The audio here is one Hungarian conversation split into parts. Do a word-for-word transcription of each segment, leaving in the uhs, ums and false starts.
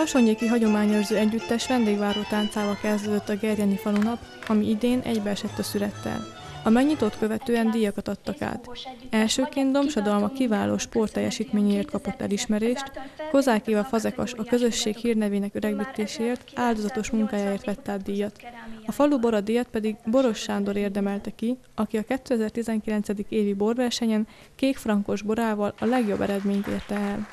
Alsónyéki hagyományőrző együttes vendégváró táncával kezdődött a Gerjeni falunap, ami idén egybeesett a szürettel. A megnyitót követően díjakat adtak át. Elsőként Domsa Dalma kiváló sportteljesítményéért kapott elismerést, Kozák Éva Fazekas a közösség hírnevének öregbítéséért, áldozatos munkájáért vett át díjat. A falu bora díjat pedig Boros Sándor érdemelte ki, aki a kétezer-tizenkilencedik évi borversenyen kék frankos borával a legjobb eredményt érte el.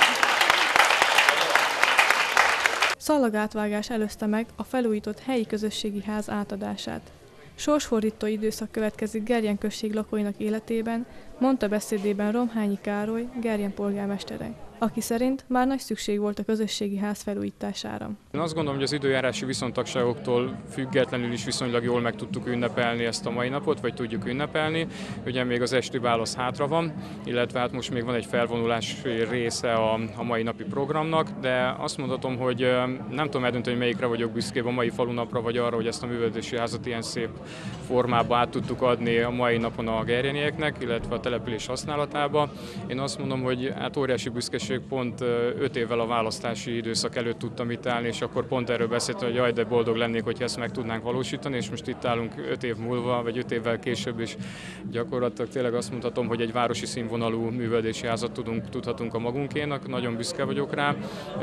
Szallagátvágás előzte meg a felújított helyi közösségi ház átadását. Sorsfordító időszak következik Gerjen község lakóinak életében, mondta beszédében Romhányi Károly, Gerjen polgármestere, aki szerint már nagy szükség volt a közösségi ház felújítására. Én azt gondolom, hogy az időjárási viszontagságoktól függetlenül is viszonylag jól meg tudtuk ünnepelni ezt a mai napot, vagy tudjuk ünnepelni. Ugye még az esti válasz hátra van, illetve hát most még van egy felvonulás része a, a mai napi programnak, de azt mondhatom, hogy nem tudom eldönteni, hogy melyikre vagyok büszkébb, a mai falunapra, vagy arra, hogy ezt a művelődési házat ilyen szép formába át tudtuk adni a mai napon a gerjenieknek, illetve a település használatába. Én azt mondom, hogy hát óriási büszkeség, pont öt évvel a választási időszak előtt tudtam itt állni, és akkor pont erről beszéltem, hogy jaj, de boldog lennék, hogyha ezt meg tudnánk valósítani, és most itt állunk öt év múlva, vagy öt évvel később, és gyakorlatilag tényleg azt mondhatom, hogy egy városi színvonalú művelődési házat tudunk, tudhatunk a magunkénak, nagyon büszke vagyok rá.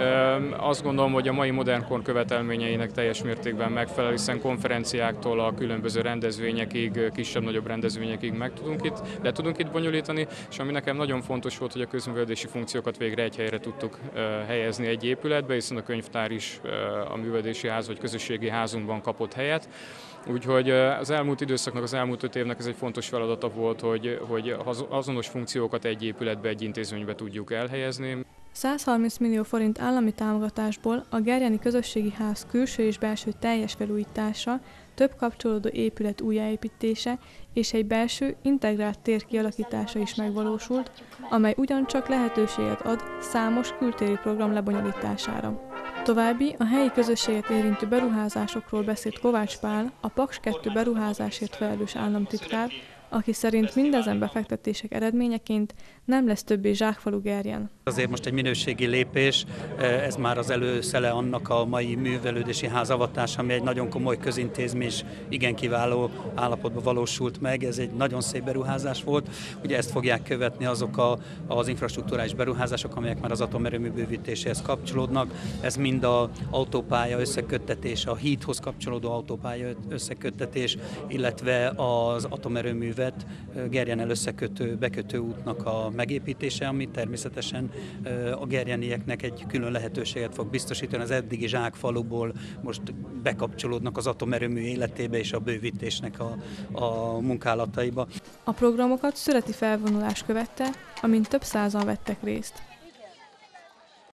Azt gondolom, hogy a mai modern kor követelményeinek teljes mértékben megfelel, hiszen konferenciáktól a különböző rendezvényekig, kisebb-nagyobb rendezvényekig meg tudunk itt, le tudunk itt bonyolítani, és ami nekem nagyon fontos volt, hogy a közművelődési funkciókat végre egy helyre tudtuk helyezni egy épületbe, hiszen a könyvtár is a művelődési ház vagy közösségi házunkban kapott helyet. Úgyhogy az elmúlt időszaknak, az elmúlt öt évnek ez egy fontos feladata volt, hogy, hogy azonos funkciókat egy épületbe, egy intézménybe tudjuk elhelyezni. százharminc millió forint állami támogatásból a Gerjeni Közösségi Ház külső és belső teljes felújítása, több kapcsolódó épület újjáépítése és egy belső integrált tér kialakítása is megvalósult, amely ugyancsak lehetőséget ad számos kültéri program lebonyolítására. További a helyi közösséget érintő beruházásokról beszélt Kovács Pál, a Paks kettő beruházásért felelős államtitkár, aki szerint mindezen befektetések eredményeként nem lesz többé zsákfalu Gerjen. Azért most egy minőségi lépés, ez már az előszele annak a mai művelődési ház avatása, ami egy nagyon komoly közintézmény, és igen kiváló állapotban valósult meg. Ez egy nagyon szép beruházás volt. Ugye ezt fogják követni azok a, az infrastruktúrális beruházások, amelyek már az atomerőmű bővítéséhez kapcsolódnak. Ez mind az autópálya összeköttetés, a hídhoz kapcsolódó autópálya összeköttetés, illetve az atomerőmű Gerjennel összekötő, bekötő útnak a megépítése, ami természetesen a gerjenieknek egy külön lehetőséget fog biztosítani. Az eddigi zsákfaluból most bekapcsolódnak az atomerőmű életébe és a bővítésnek a, a munkálataiba. A programokat szüreti felvonulás követte, amin több százan vettek részt.